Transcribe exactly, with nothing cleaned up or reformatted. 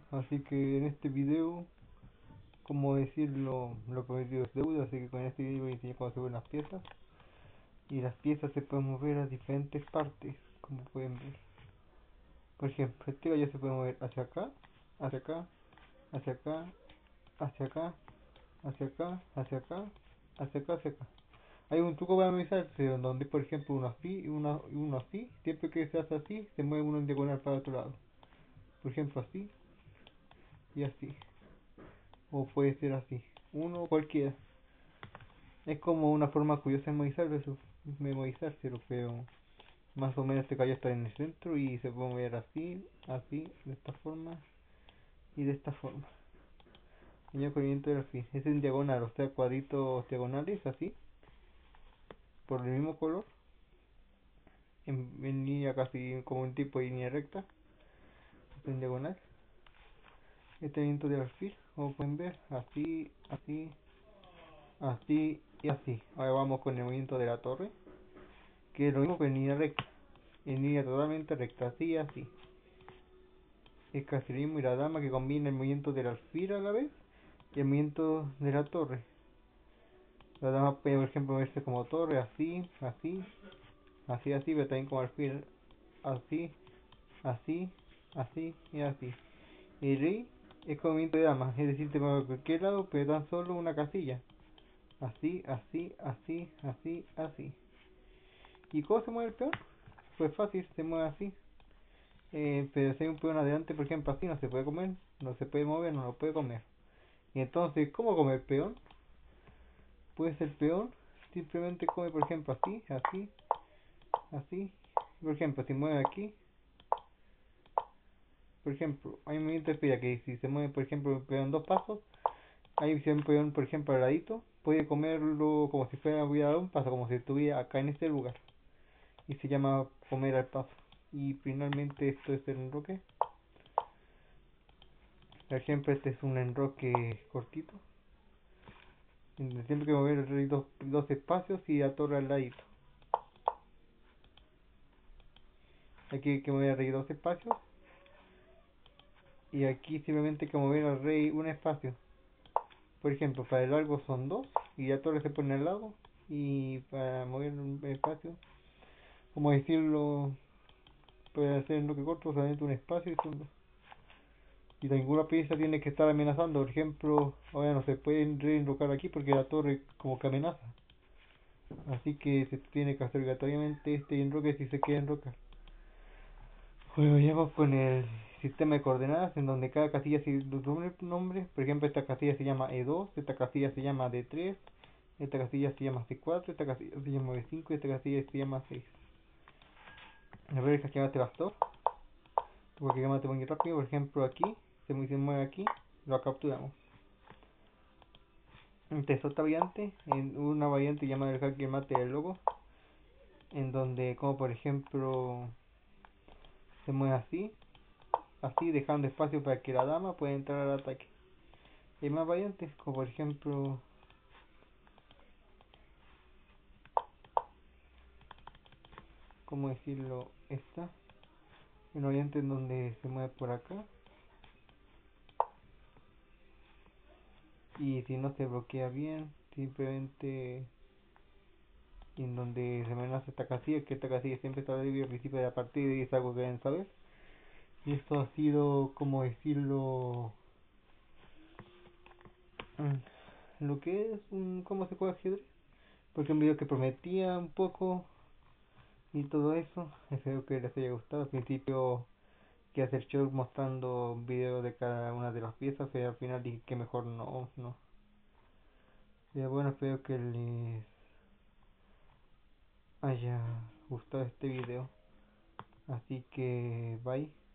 Así que en este video, como decirlo, lo prometido es deuda, así que con este video voy a enseñar cómo se ven las piezas. Y las piezas se pueden mover a diferentes partes, como pueden ver. Por ejemplo, este gallo se puede mover hacia acá, hacia acá, hacia acá, hacia acá, hacia acá, hacia acá, hacia acá, hacia acá. Hay un truco para memorizarse donde, por ejemplo, uno así y uno, y uno así. Siempre que se hace así, se mueve uno en diagonal para el otro lado. Por ejemplo, así y así. O puede ser así. Uno cualquiera. Es como una forma curiosa de memorizarlo, memorizárselo, pero más o menos este callo está en el centro y se puede mover así, así, de esta forma y de esta forma. Señal corriente del fin. Es en diagonal, o sea, cuadritos diagonales, así, por el mismo color, en, en línea casi como un tipo de línea recta, en diagonal. Este viento de alfil, como pueden ver, así, así, así y así. Ahora vamos con el movimiento de la torre, que es lo mismo que en línea recta, en línea totalmente recta, así y así. El caserismo y la dama que combina el movimiento del alfil a la vez y el movimiento de la torre. La dama puede, por ejemplo, moverse como torre, así, así, así, así, pero también como alfil, así, así, así y así. El rey es como movimiento de dama, es decir, te mueve a cualquier lado, pero tan solo una casilla. Así, así, así, así, así. ¿Y cómo se mueve el peón? Pues fácil, se mueve así. Eh, pero si hay un peón adelante, por ejemplo, así no se puede comer, no se puede mover, no lo puede comer. Y entonces, ¿cómo come el peón? Pues el peón simplemente come, por ejemplo, así, así, así. Por ejemplo, si mueve aquí, por ejemplo, hay un movimiento espera que si se mueve, por ejemplo, el peón dos pasos, ahí si hay un peón, por ejemplo, al ladito, puede comerlo como si fuera voy a dar un paso, como si estuviera acá en este lugar. Y se llama comer al paso. Y finalmente esto es el enroque. Por ejemplo, este es un enroque cortito. Siempre que mover el rey dos, dos espacios y la torre al ladito. Aquí hay que mover el rey dos espacios. Y aquí simplemente hay que mover al rey un espacio. Por ejemplo, para el largo son dos y la torre se pone al lado. Y para mover un espacio, como decirlo, para hacer el enroque corto solamente un espacio y son dos. Y ninguna pieza tiene que estar amenazando. Por ejemplo, ahora no se puede reenrocar aquí porque la torre como que amenaza. Así que se tiene que hacer obligatoriamente este enroque si se quiere enrocar. Bueno, vayamos con el sistema de coordenadas en donde cada casilla tiene un nombre. Por ejemplo, esta casilla se llama E dos, esta casilla se llama D tres, esta casilla se llama C cuatro, esta casilla se llama B cinco y esta casilla se llama seis. A ver, el que te bastó. Porque que mate muy rápido. Por ejemplo, aquí se mueve aquí, lo capturamos. Esta es otra variante, en una variante llamada el jaque mate del logo, en donde como por ejemplo se mueve así, así dejando espacio para que la dama pueda entrar al ataque. Hay más variantes, como por ejemplo ¿cómo decirlo? Esta, una variante en donde se mueve por acá y si no se bloquea bien, simplemente en donde se amenaza esta casilla, que esta casilla siempre está débil al principio de la partida y es algo que deben saber. Y esto ha sido, como decirlo, mm, lo que es un cómo se juega ajedrez, porque un video que prometía un poco y todo eso. Espero que les haya gustado. Al principio que hacer show mostrando videos de cada una de las piezas, pero al final dije que mejor no, no. Pero bueno, espero que les haya gustado este video. Así que bye.